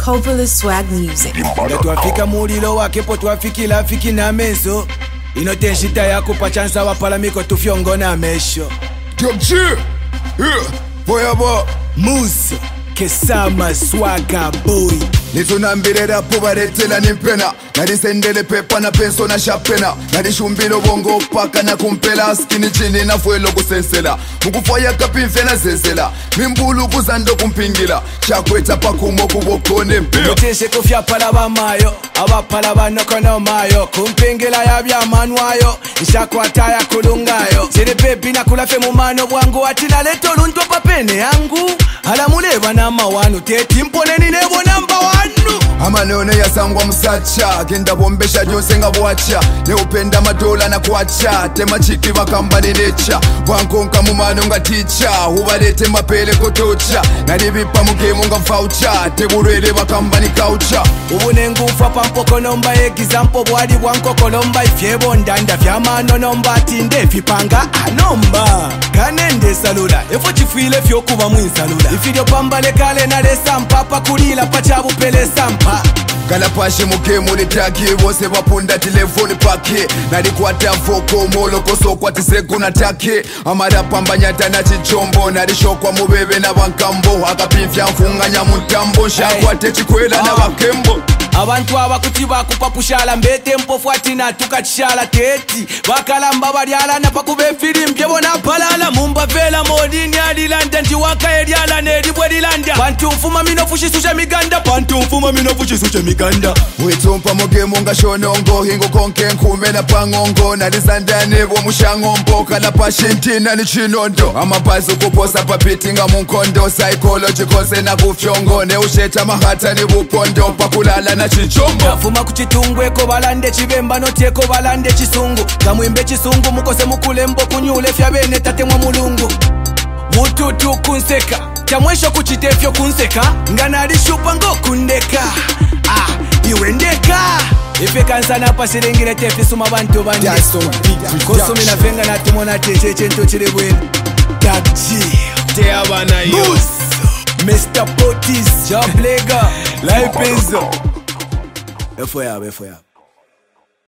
Coppola Swag Music. Twafika mulilo wake po twafikila fiki na meso inoteshita yako pachansa wapalamiko tufyongo na mesho Jobji Boyabo Musa Kesama Swaga Boy Nizunambire rapu baretela nimpena Narisendele pepa na penso na shapena Narishumbilo bongo paka na kumpela Skini chini na fuelo kusensela Mukufaya kapinfe na sensela Mimbulu kuzando kumpingila Chakweta pakumo kubokone mpio Muteshe kufya palaba mayo Abapalaba nokono mayo Kumpingila ya bya manuayo Ishakwata ya kulungayo Siri pepi na kulafe mumano wangu Atina leto lunto papene yangu Alamuleba na mawanu Teti mpone nebo namba wanu Amanone ya sangwa msacha Genda bombesha jose nga bwacha Neupenda madola na kuacha Tema chiki wakamba ni necha Wankonka mumano nga ticha Ubalete mapele kotocha Naribipa mugemu nga mfaucha Teburele wakamba ni kaucha Ubune ngufa pampoko nomba Egizampo bwadi wankoko nomba Ifyebo ndanda fyamano nomba Tinde fipanga anomba Kanende salula Efo chifuile fyo kuba mwinsalula Ifidio pambale kale na lesa mpapa Kulila pachabu pele sampa Kalapashe mukemu litaki Wose wapunda telefoni pake Nalikwata foko moloko sokwa tisegu na take Amara pambanyata na chichombo Nalishokwa mubebe na wankambo Akapinfya mfunganya mutambo Shakwate chikwela na wakembo Abantu abakuti bakupapushala mbete mpofu atina tukachishala teti Bakalamba balyala na pakube filim Pyebona palala mumba vela modini adilanda Njiwaka ediala nedibwe dilanda Bantu mfuma minofushi suche miganda Bantu mfuma minofushi suche miganda Witumpa mugemu nga shonongo Hingo konke nkume na pangongo Nalizanda nebo mushangombo Kalapashe ntina ni chinondo Amapazi kuposa papiti nga munkondo Psychological sena kufyongo Ne usheta mahata ni bupondo Pakulala na chichombo Nafuma kuchitungwe ko balande chibemba Notieko balande chisungu Kamwimbe chisungu mukose mukulembo Kunyule fya bene tate mwa mulungu Mututu kunseka Chamwesho kuchitefyo kunseka Nganalishupa ngo kundeka Iwendeka Ife kansana pasirengire tefi suma bantu bande Kosumi na fenga na timona teche chento chilebwene Dakji Teabana yo Mr. Potis Jablega Life is Efo yabo